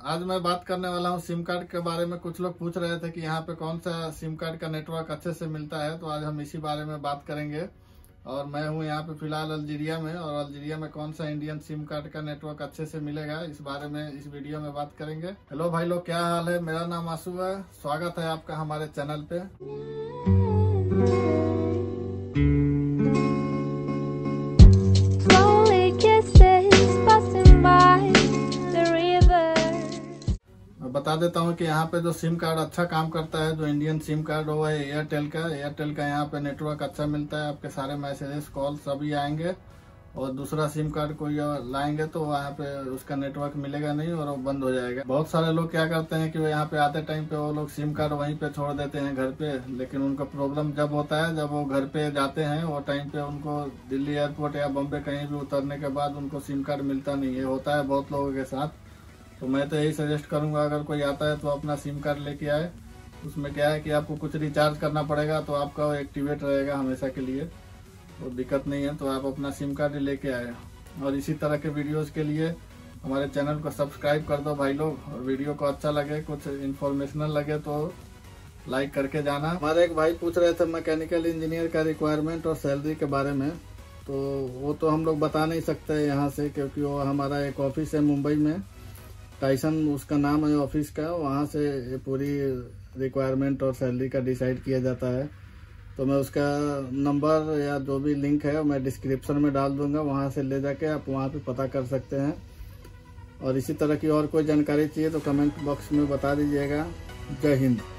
आज मैं बात करने वाला हूँ सिम कार्ड के बारे में। कुछ लोग पूछ रहे थे कि यहाँ पे कौन सा सिम कार्ड का नेटवर्क अच्छे से मिलता है, तो आज हम इसी बारे में बात करेंगे। और मैं हूँ यहाँ पे फिलहाल अल्जीरिया में, और अल्जीरिया में कौन सा इंडियन सिम कार्ड का नेटवर्क अच्छे से मिलेगा, इस बारे में इस वीडियो में बात करेंगे। हेलो भाई लोग, क्या हाल है? मेरा नाम आशु है। स्वागत है आपका हमारे चैनल पे। बता देता हूँ कि यहाँ पे जो सिम कार्ड अच्छा काम करता है, जो इंडियन सिम कार्ड, वो है एयरटेल का। एयरटेल का यहाँ पे नेटवर्क अच्छा मिलता है, आपके सारे मैसेजेस कॉल सभी आएंगे। और दूसरा सिम कार्ड कोई लाएंगे तो वहाँ पे उसका नेटवर्क मिलेगा नहीं और वो बंद हो जाएगा। बहुत सारे लोग क्या करते हैं कि वो यहाँ पे आते टाइम पे वो लोग सिम कार्ड वहीं पे छोड़ देते हैं घर पे, लेकिन उनका प्रॉब्लम जब होता है जब वो घर पे जाते हैं, वो टाइम पे उनको दिल्ली एयरपोर्ट या बॉम्बे कहीं भी उतरने के बाद उनको सिम कार्ड मिलता नहीं है। होता है बहुत लोगों के साथ। तो मैं तो यही सजेस्ट करूंगा, अगर कोई आता है तो अपना सिम कार्ड लेके आए। उसमें क्या है कि आपको कुछ रिचार्ज करना पड़ेगा, तो आपका वो एक्टिवेट रहेगा हमेशा के लिए, तो दिक्कत नहीं है। तो आप अपना सिम कार्ड लेके आए। और इसी तरह के वीडियोस के लिए हमारे चैनल को सब्सक्राइब कर दो भाई लोग। और वीडियो को अच्छा लगे, कुछ इन्फॉर्मेशनल लगे तो लाइक करके जाना। हमारे एक भाई पूछ रहे थे मैकेनिकल इंजीनियर का रिक्वायरमेंट और सैलरी के बारे में। तो वो तो हम लोग बता नहीं सकते यहाँ से, क्योंकि वो हमारा एक ऑफिस है मुंबई में, टाइसन उसका नाम है ऑफिस का। वहाँ से पूरी रिक्वायरमेंट और सैलरी का डिसाइड किया जाता है। तो मैं उसका नंबर या जो भी लिंक है मैं डिस्क्रिप्शन में डाल दूंगा, वहाँ से ले जाके आप वहाँ पे पता कर सकते हैं। और इसी तरह की और कोई जानकारी चाहिए तो कमेंट बॉक्स में बता दीजिएगा। जय हिंद।